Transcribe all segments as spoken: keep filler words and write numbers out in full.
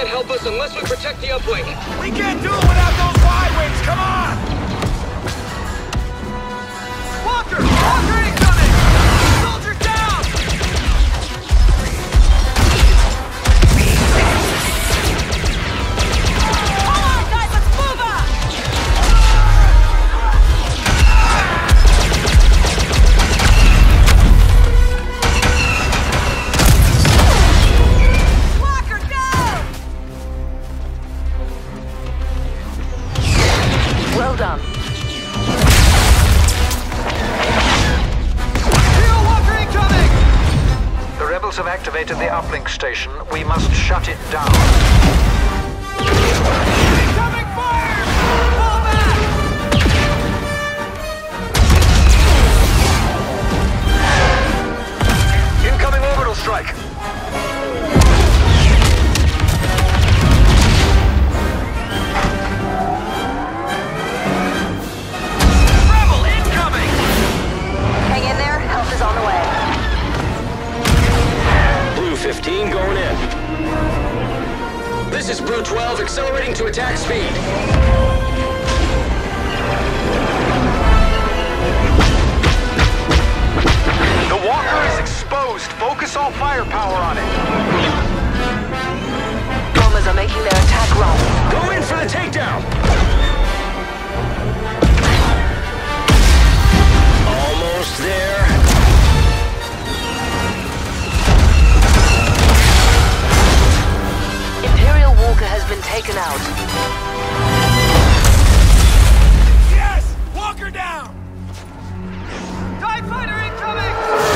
can't help us unless we protect the uplink. We can't do it without those Y-wings! Come on! Walker! Walker incoming! Soldier down! Come on, guys, let's move up! Walker, go! Well done. The rebels have activated the uplink station. We must shut it down. Incoming fire! Fall back! Incoming orbital strike. Rebel incoming! Hang in there, help is on the way. Blue fifteen going in. This is Blue twelve accelerating to attack speed. The Walker is exposed. Focus all firepower on it. Bombers are making their attack run. Go in for the takedown! Almost there. Imperial Walker has been taken out. Yes! Walker down! TIE fighter incoming!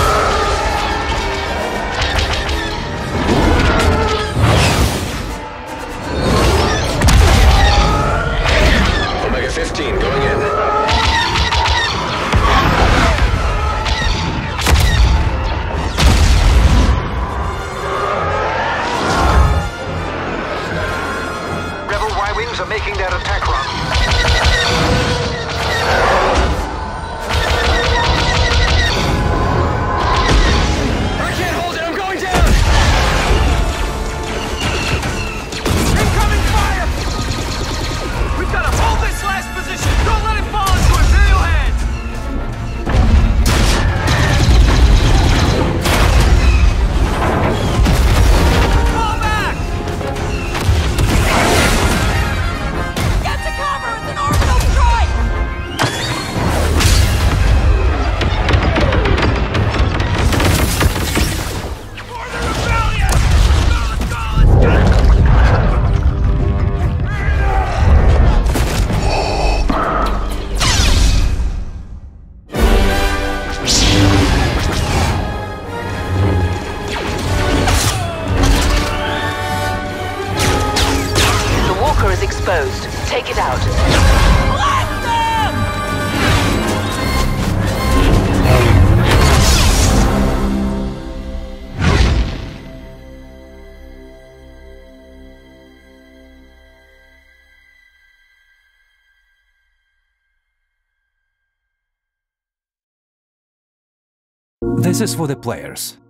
Omega fifteen going in. Rebel Y-wings are making their attack run. I can't hold it, I'm going down! Incoming fire! We've got to hold this last position! Don't let it fall into Imperial hands! Fall back! Get to cover! It's an orbital strike! For the rebellion! Let's go, let's go, let's go! The Walker is exposed. Take it out. Blast them! This is for the players.